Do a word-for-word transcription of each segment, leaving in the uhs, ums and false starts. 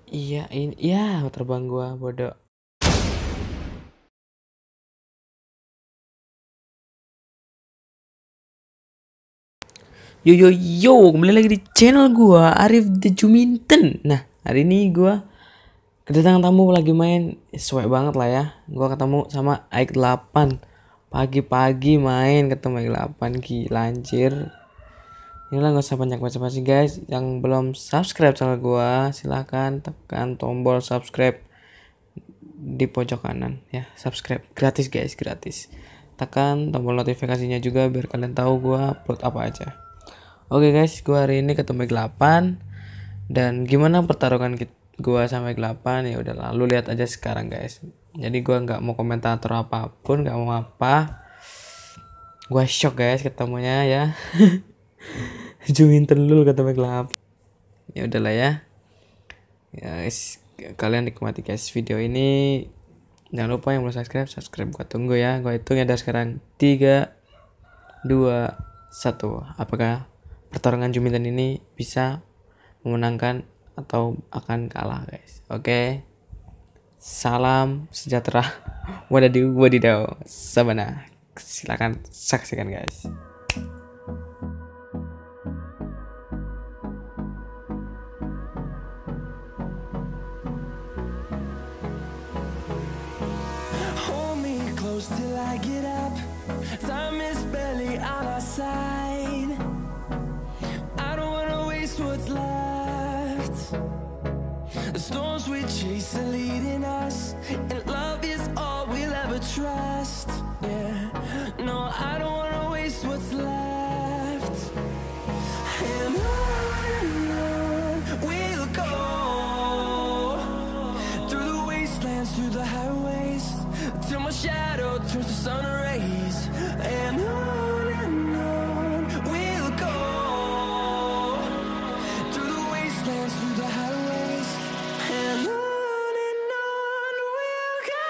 Iya, ini ya terbang gua bodoh. Yo yo yo, kembali lagi di channel gua Arif The Juminten. Nah, hari ini gua kedatangan tamu lagi main sesuai banget lah ya. Gua ketemu sama Aik delapan. Pagi-pagi main ketemu Aik delapan, gila anjir. Inilah gak usah banyak basa-basi guys. Yang belum subscribe channel gua, silahkan tekan tombol subscribe di pojok kanan ya. Subscribe gratis guys, gratis. Tekan tombol notifikasinya juga biar kalian tahu gua upload apa aja. Oke guys, gua hari ini ketemu delapan dan gimana pertarungan gua sama delapan ya udah lalu lihat aja sekarang guys. Jadi gua nggak mau komentator apapun, nggak mau apa. Gua shock guys ketemunya ya. Juminten dulu ketemu delapan. Ya udahlah ya. Ya guys, kalian nikmati guys video ini. Jangan lupa yang belum subscribe, subscribe gua tunggu ya. Gua hitung ya dari sekarang tiga dua satu. Apakah pertarungan Juminten ini bisa memenangkan atau akan kalah guys? Oke. Salam sejahtera. Wadadiw wadidaw. Sabana. Silakan saksikan guys. Till I get up, time is barely on our side. I don't wanna waste what's left. The storms we chase are leading us, and love is all we'll ever trust. Yeah, no, I don't wanna waste what's left. And on and on we'll go, through the wastelands, through the highways, till my shadow turns to sun rays. And on and on we'll go, through the wastelands, through the highways. And on and on we'll go.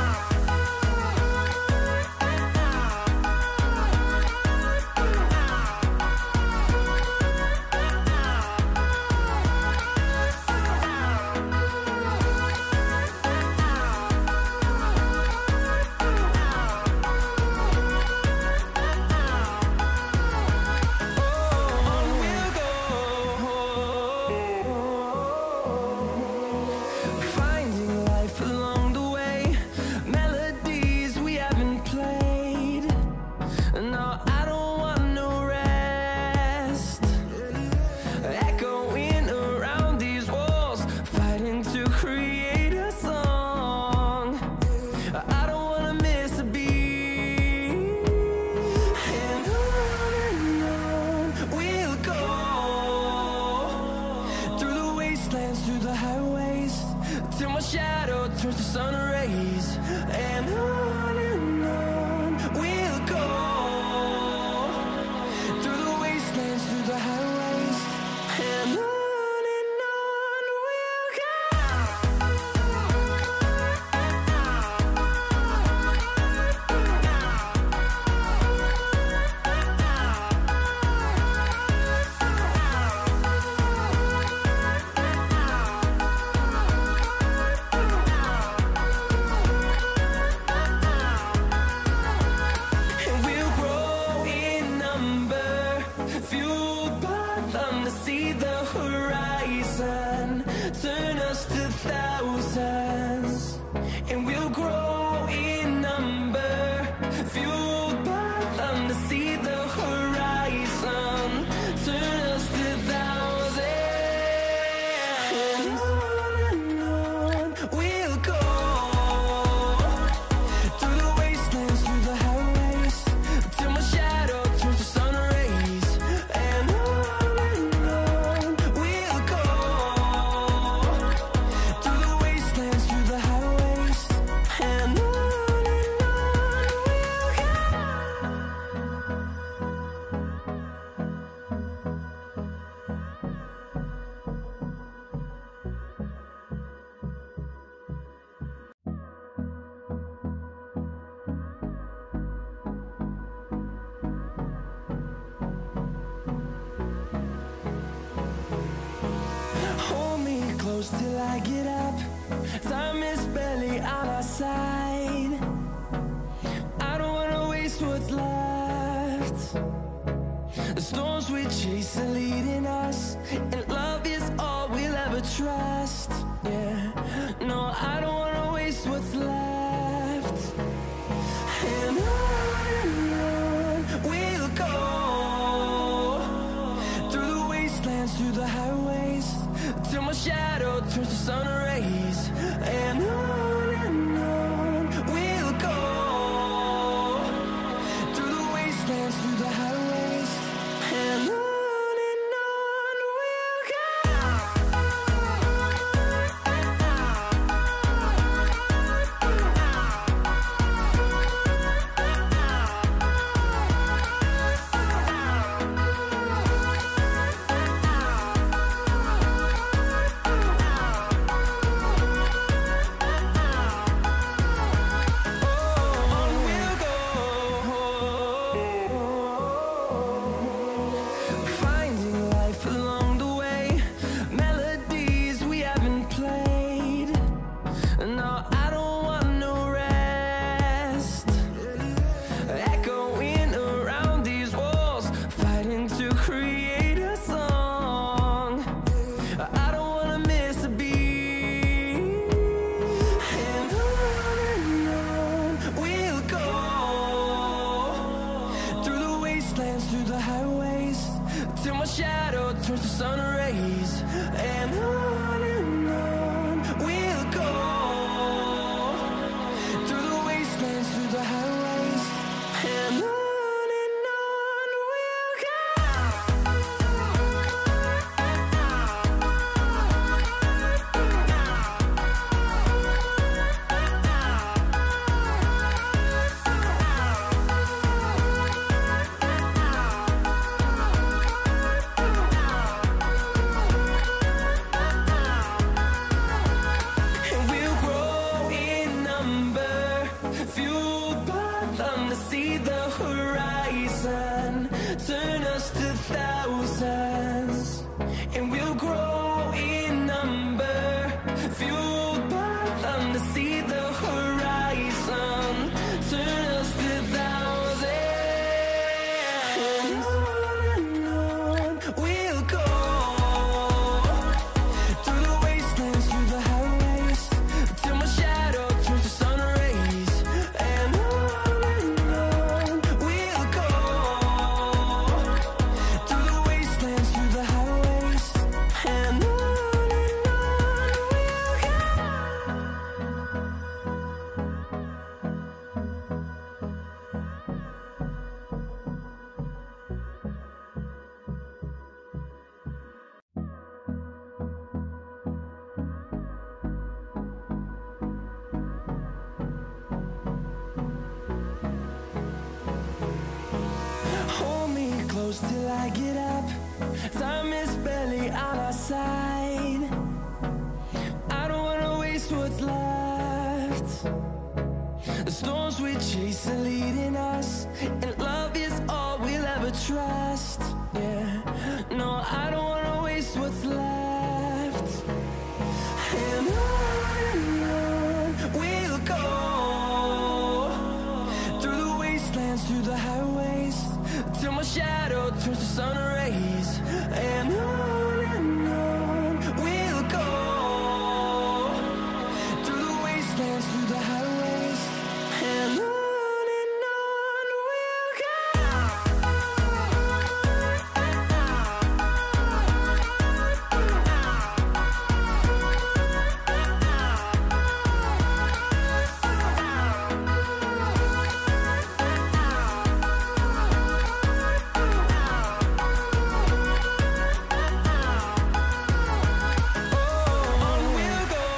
Through the highways, till my shadow turns to sun rays. And on and on we'll go, through the wastelands, through the highways. And on and on we'll go. See the horizon, turn us to thousands, and we'll grow in number, fueled by them to see the horizon, turn us to thousands. And on and on we'll go, through the wastelands, through the highways, till my shadow turns to sun rays. And on and on we'll go, through the wastelands, through the highways. side. I don't wanna waste what's left. The storms we chase are leading us, and love is all we'll ever trust. Yeah, no, I don't wanna waste what's left. And on and on we'll go, through the wastelands, through the highways, till my shadow turns to sun rays. And on and on we'll go, through the wastelands, through the highways, and on and on we'll go. On we'll go, finding life along the way, melodies we haven't played. No, I don't want no rest, echoing around these walls, fighting to create a song. I don't wanna miss a beat. And on and on we'll go, through the wastelands, through the highways, till my shadow turns to sun rays. And on and on we'll go, through the wastelands, through the highways, and on and on we'll go. And we'll grow in number, fueled by them to see the horizon, turn us to thousands. And we'll grow in number, fueled by them to see the horizon, turn us to thousands. And on and on we'll go, through the wastelands, through the highways, till my shadow turns to sun rays. And on and on we'll go, through the wastelands, through the highways, and on and on we'll go. Hold me close till I get up. Time is barely on our side. I don't wanna waste what's left. The storms we chase are leading us, and love is all we'll ever trust. Yeah, no, I don't wanna waste what's left. And on and on we'll go, through the wastelands, through the highways, till my shadow turns to sun rays. And on and on we'll go, through the wastelands, through the highways, and on and on we'll go. On we'll go,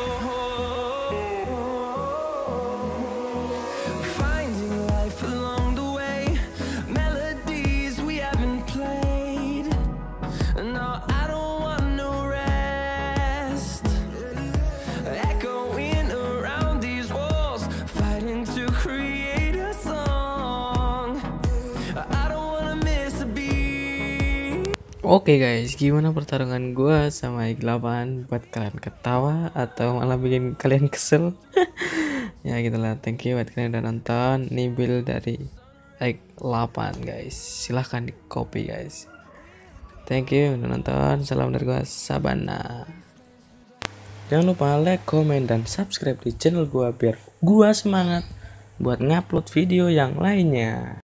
finding life along the way, melodies we haven't played. No, I don't want no rest, echoing around these walls, fighting to create a song. I don't wanna miss a beat. Oke guys, gimana pertarungan gua sama X delapan buat kalian ketawa atau malah bikin kalian kesel? Ya gitulah, thank you buat kalian yang udah nonton. Ini build dari like delapan guys, silahkan di copy guys. Thank you udah nonton, salam dari gua Sabana. Jangan lupa like, comment, dan subscribe di channel gua biar gua semangat buat ngupload video yang lainnya.